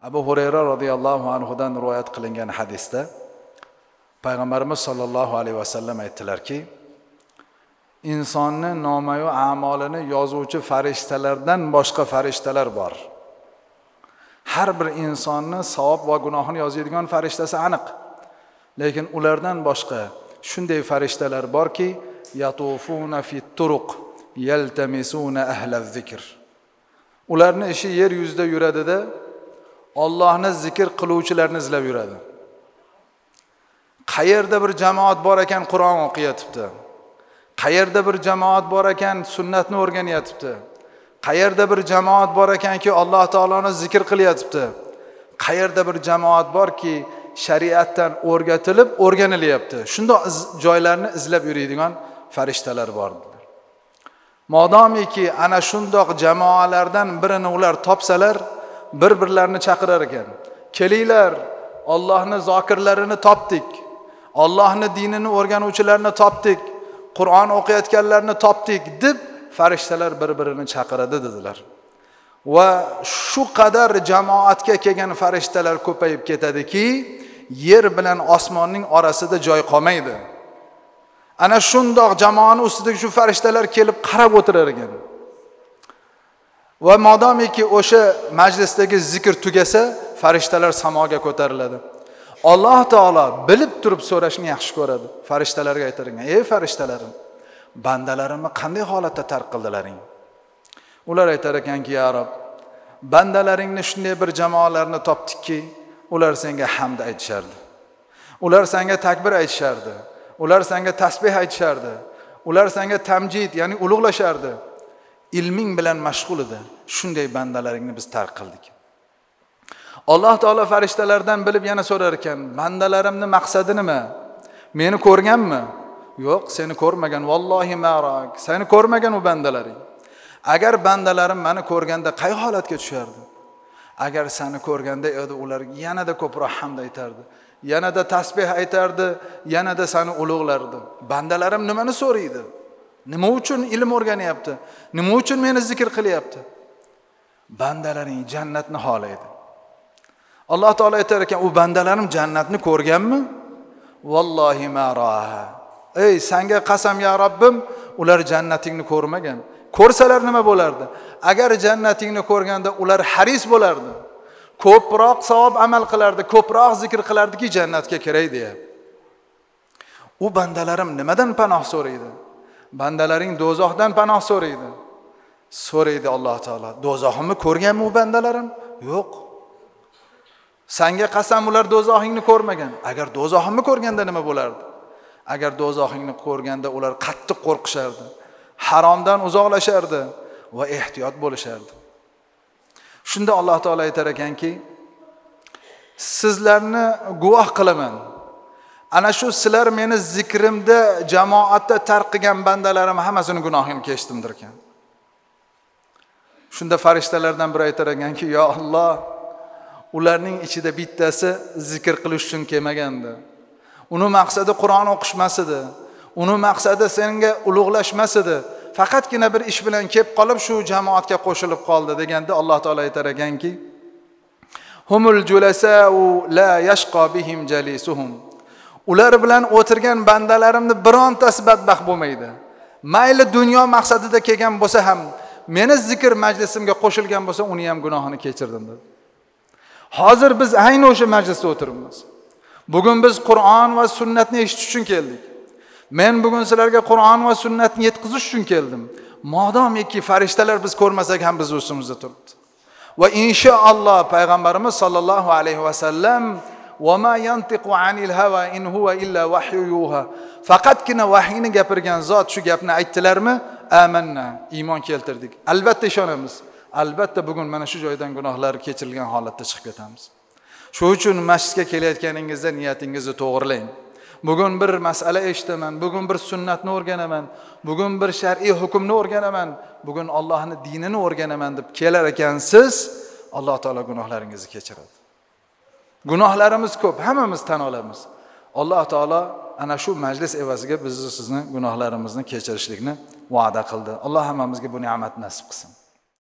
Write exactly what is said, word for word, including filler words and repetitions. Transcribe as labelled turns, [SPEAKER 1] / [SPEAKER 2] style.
[SPEAKER 1] Abu Hurayra radhiyallohu anhudan rivoyat qilingan hadisda Payg'ambarimiz sollallohu alayhi vasallam aytdilarki, insonni nomayu a'molini yozuvchi farishtalardan boshqa farishtalar bor. Har bir insonni savob va gunohini yozadigan farishtasi aniq. Lekin ulardan boshqa shunday farishtalar borki, yatufuna fit turuq yaltamisuna ahlaz zikr. Ularning ishi yer yuzida yuradida Allohni zikr qiluvchilarni izlab yuradi. Qayerda bir jamoat bor ekan Qur'on o'qiyotibdi. Qayerda bir jamoat bor ekan sunnatni o'rganyotibdi. Qayerda bir jamoat bor ekanki Alloh taoloni zikr qilyotibdi. Qayerda bir jamoat borki shariatdan o'rgatilib o'rganilyapti. Shunday joylarni izlab yuradigan farishtalar bordir. Modomiki ana shundoq jamoalardan birini ular topsalar, bir-birlarini chaqirar ekan. Kelinglar, Allohning zokirlarini topdik. Allohning dinini o'rganuvchilarni topdik. Qur'on o'qiyotganlarni topdik deb farishtalar bir-birini chaqiradi dedilar. Va shu qadar jamoatga kelgan farishtalar ko'payib ketadiki, yer bilan osmonning orasida joy qolmaydi. Ana shundoq jamoaning ustidagi shu farishtalar kelib qarab o'tirar ekan. Va modomiki o'sha majlisdagi zikr tugasa, farishtalar samoga ko'tariladi. Alloh taolo bilib turib so'rashni yaxshi ko'radi. Farishtalarga aytar ekan: "Ey farishtalarim, bandalarimni qanday holatda tark qildilaring?" Ular aytar ekanki: "Ya Rob, bandalaringni shunday bir jamoalarni topdikki, ular senga hamd aytishardi. Ular senga takbir aytishardi. Ular senga tasbih aytishardi. Ular senga tamjid, ya'ni ulug'lashardi. Ilming bilan mashg'ul edi. Shunday bandalaringni biz tark qildik." Alloh taolo farishtalardan bilib yana so'rar ekan: "Bandalarimning maqsadi nima? Meni ko'rganmi?" "Yo'q, seni ko'rmagan. Vallohi marak. Seni ko'rmagan u bandalaring. Agar bandalarim meni ko'rganda qay holatga tushardi? Agar seni ko'rganda edi, ular yanada ko'proq hamd aytardi. Yanada tasbih aytardi, yanada seni ulug'lardi. Bandalarim nimani so'raydi? Nima uchun ilm o'rganyapti? Nima uchun meni zikr qilyapti? Bandalaring jannatni xohlaydi." Alloh taolo aytar ekan: "U bandalarim jannatni ko'rganmi?" "Vallohi ma raha." "Ey, senga qasam ya Robbim, ular jannatingni ko'rmagan. Ko'rsalar nima bo'lardi? Agar jannatingni ko'rganda ular haris bo'lardi. Ko'proq savob amal qilardi, ko'proq zikr qilardiki jannatga kiray deya." U bandalarim nimadan panoh so'raydi? Bandalaring do'zaxdan panoh so'raydi. So'raydi Alloh taolo: "Do'zaximni ko'rganmi u bandalarim?" "Yo'q." "Senga qasam ular do'zaxingni ko'rmagan. Agar do'zaximni ko'rganda nima bo'lardi?" "Agar do'zaxingni ko'rganda ular qattiq qo'rqishardi, haromdan uzoqlashardi va ehtiyot bo'lishardi." Shunda Alloh taolo aytar ekanki: "Sizlarni guvoh qilaman. Ana shu sizlar meni zikrimda jamoatda tark qilgan bandalarim hammasini gunohini kechtimdir ekan." Shunda farishtalardan biri aytar ekanki: "Ya Alloh, ularning ichida bittasi zikr qilish uchun kelmagandi. Uni maqsadi Qur'on o'qishmas edi. Uni maqsadi senga ulug'lashmas edi. Faqatgina bir ish bilan kelib qolib shu jamoatga qo'shilib qoldi" deganda Alloh taolo aytar ekanki: "Humul julasa'u la yashqa bihim jalisuhum." Ular bilan o'tirgan bandalarimni birontasi badbaxt bo'lmaydi. Mayli dunyo maqsadida kelgan bo'lsa ham, meni zikr majlisimga qo'shilgan bo'lsa, uni ham gunohini kechirdim dedi. Hozir biz ayni o'sha majlisda o'tiribmiz. Bugun biz Qur'on va sunnatni eshitish uchun keldik. Men bugun sizlarga Qur'on va sunnatni yetkazish uchun keldim. Modomiki farishtalar biz ko'rmasak ham biz ustimizda turibdi. Va inshaalloh payg'ambarimiz sollallohu alayhi vasallam: "Va ma yantiqu anil hawa in huwa illa wahyu yuha." Faqatgina vahiyni gapirgan zot shu gapni aytdilarmi? Amanna, iymon keltirdik. Albatta ishonamiz. Albatta bugun mana shu joydan gunohlar kechirilgan holatda chiqib ketamiz. Shuning uchun masjidga kelayotganingizda niyatingizni to'g'rilang. Bugun bir masala eshitaman, bugun bir sunnatni o'rganaman, bugun bir shar'iy hukmni o'rganaman, bugun Allohning dinini o'rganaman deb kelar ekansiz, Alloh taolo gunohlaringizni kechiradi. Gunohlarimiz ko'p, hammamiz tan olamiz. Alloh taolo ana shu majlis evaziga bizni sizni gunohlarimizni kechirishlikni va'da qildi. Alloh hammamizga bu ne'matni nasib qilsin.